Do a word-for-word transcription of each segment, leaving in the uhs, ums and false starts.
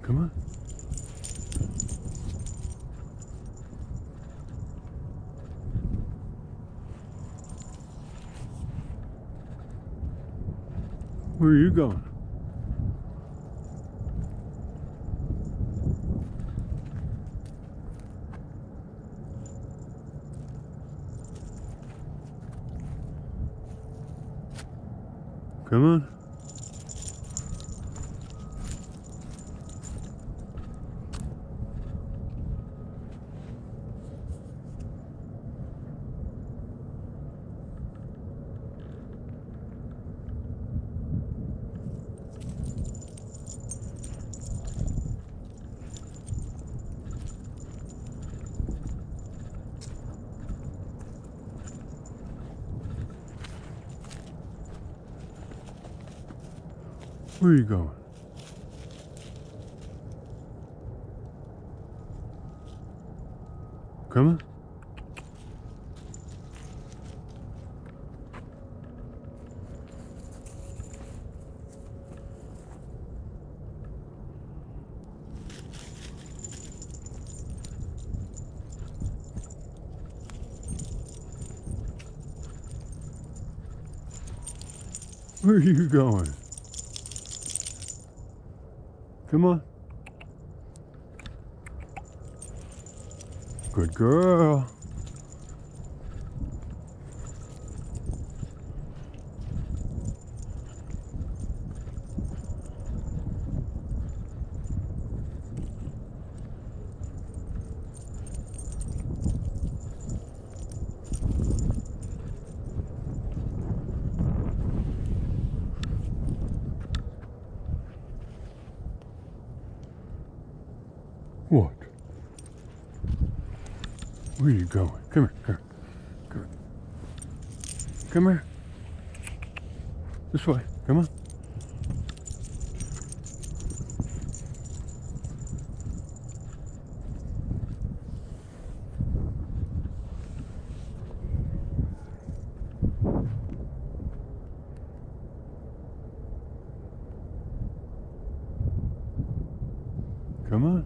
Come on. Where are you going? Come on. Where are you going? Come on. Where are you going? Come on. Good girl. What? Where are you going? Come here, come here, come here. Come here. This way, come on. Come on.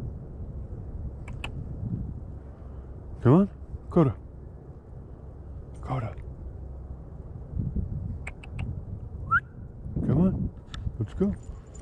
Come on, Coda. Coda. Come on, let's go.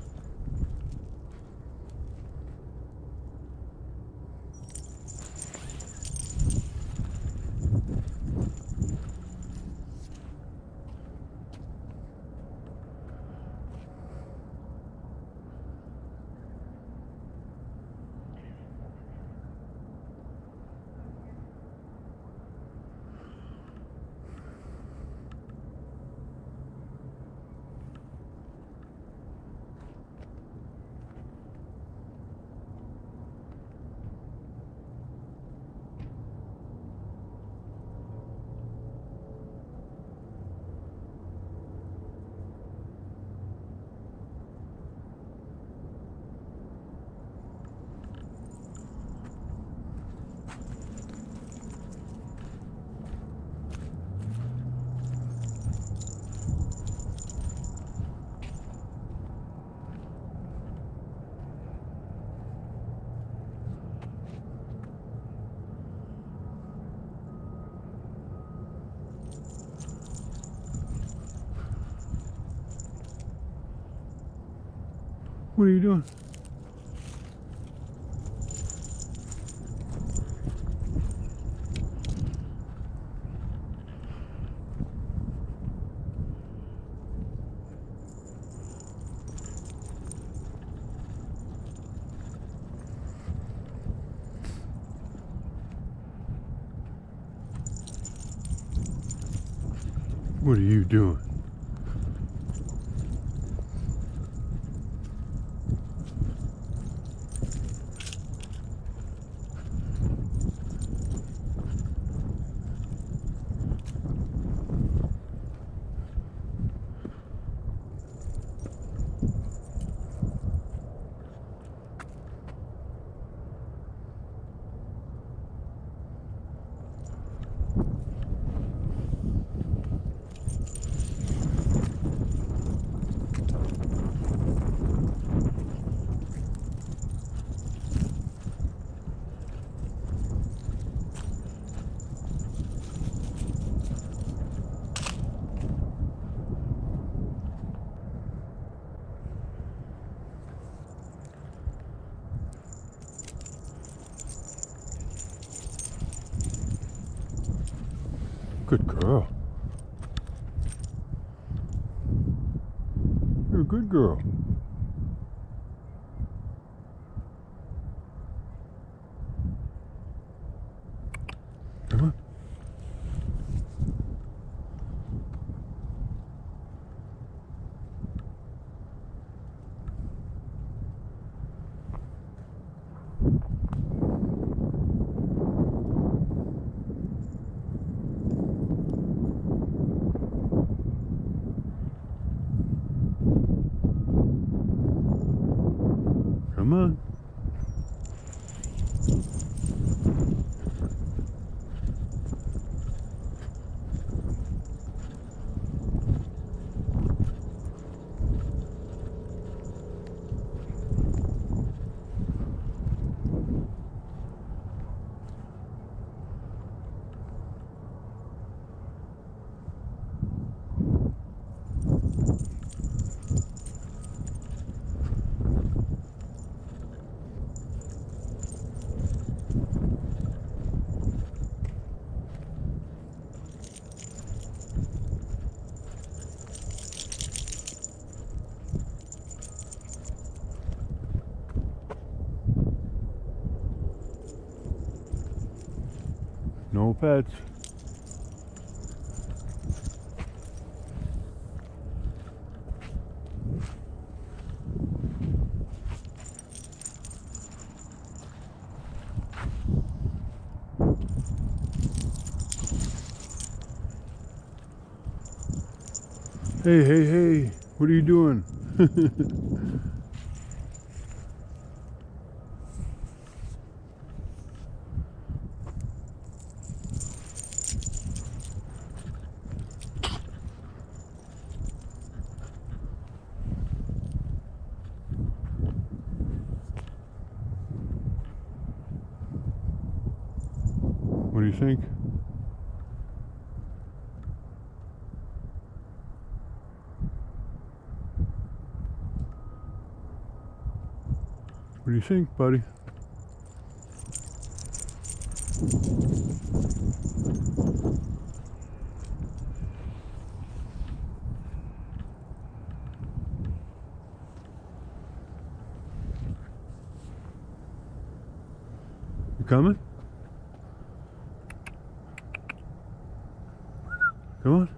What are you doing? What are you doing? Good girl. You're a good girl. Come on. Come on. No pets. Hey, hey, hey, what are you doing? What do you think? What do you think, buddy? You coming? Come on.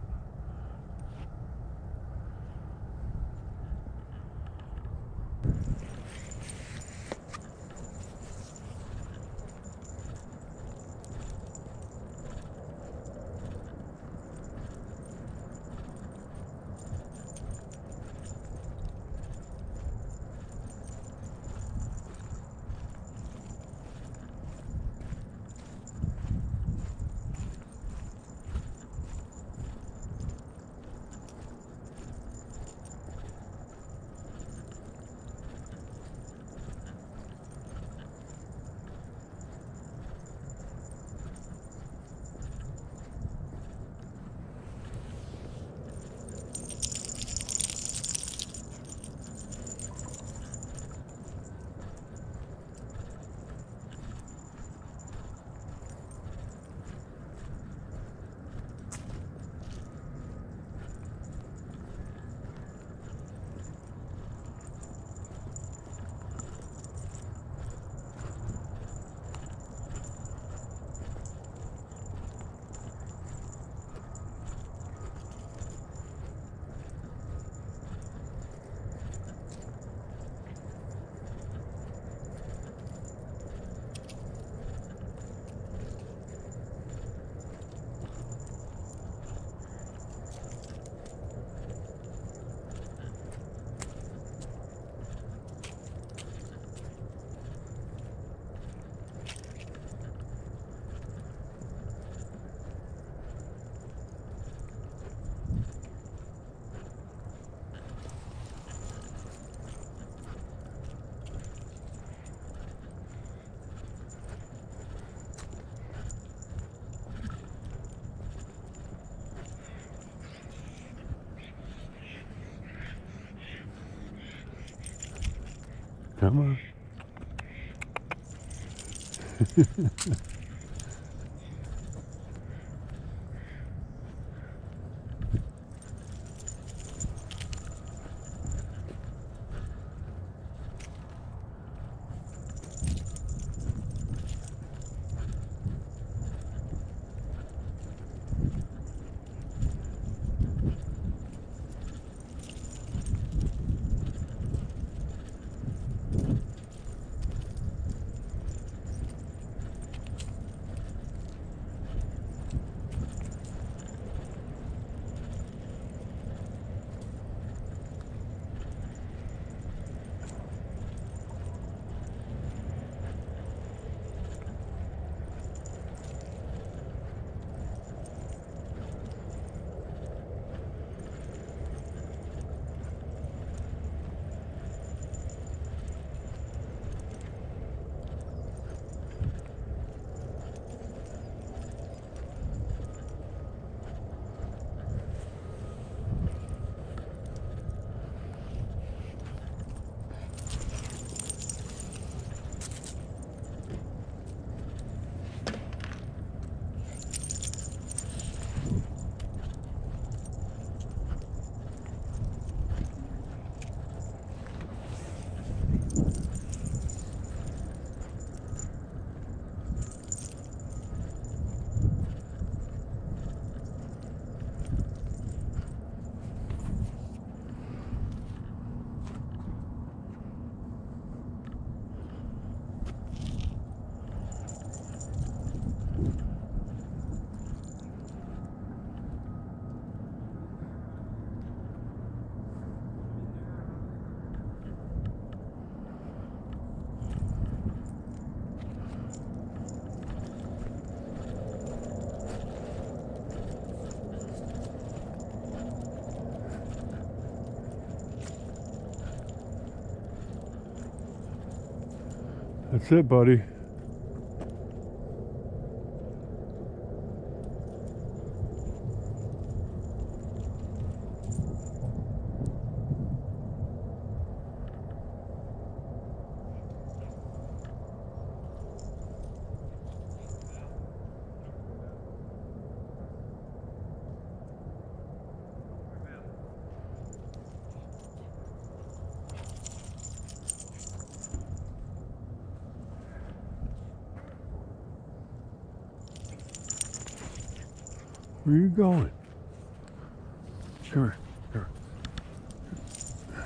Come on. That's it, buddy. Where are you going? Come here. Come here.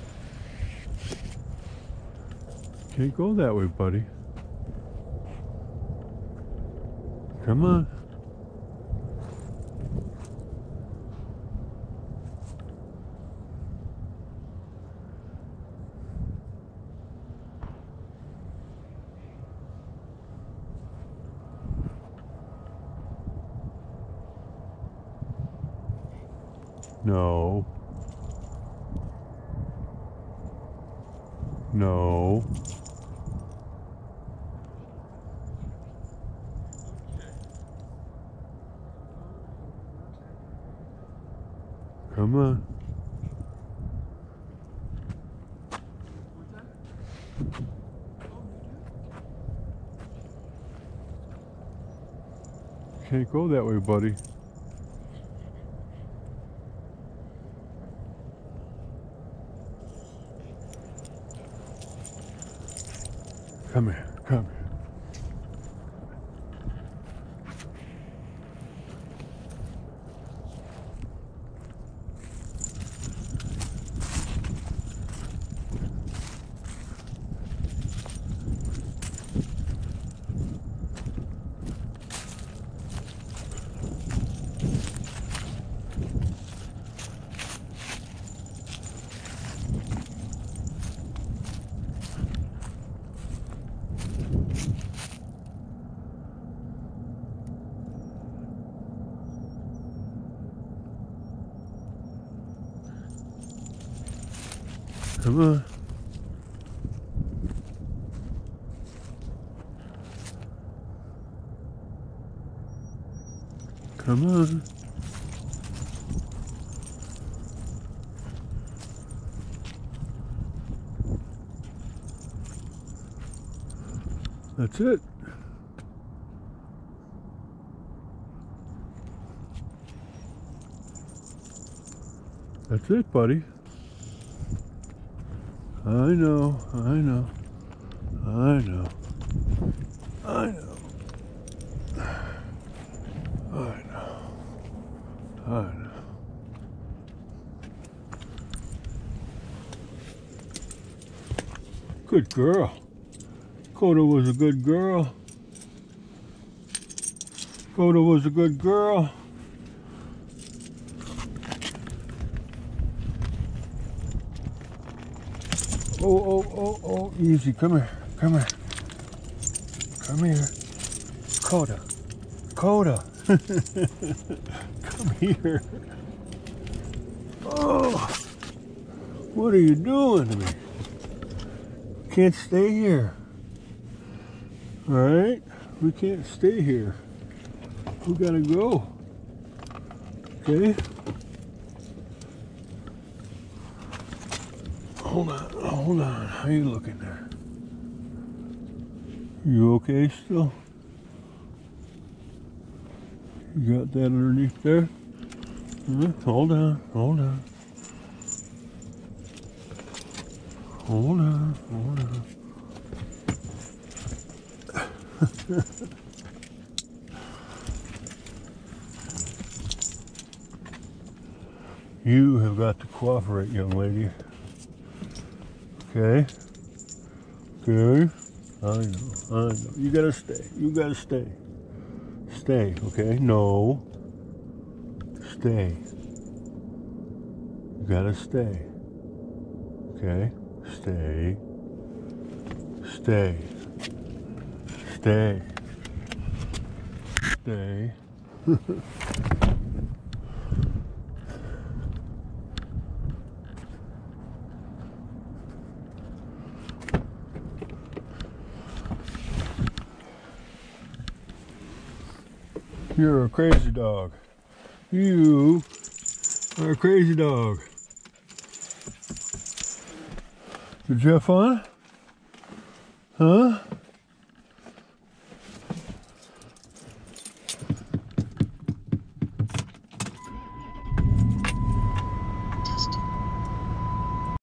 Can't go that way, buddy. Come on. No. No. Come on. Can't go that way, buddy. Come here, come here. Come on. Come on. That's it. That's it, buddy. I know, I know, I know, I know, I know, I know. Good girl. Coda was a good girl. Coda was a good girl. Oh, oh, oh, oh, easy. Come here. Come here. Come here. Coda. Coda. Come here. Oh, what are you doing to me? Can't stay here. All right? We can't stay here. We gotta go. Okay? Hold on, hold on. How you looking there? You okay still? You got that underneath there? Huh? Hold on, hold on. Hold on, hold on. You have got to cooperate, young lady. Okay? Okay? I know, I know. You gotta stay. You gotta stay. Stay, okay? No. Stay. You gotta stay. Okay? Stay. Stay. Stay. Stay. You're a crazy dog. You are a crazy dog. Did you have fun? Huh?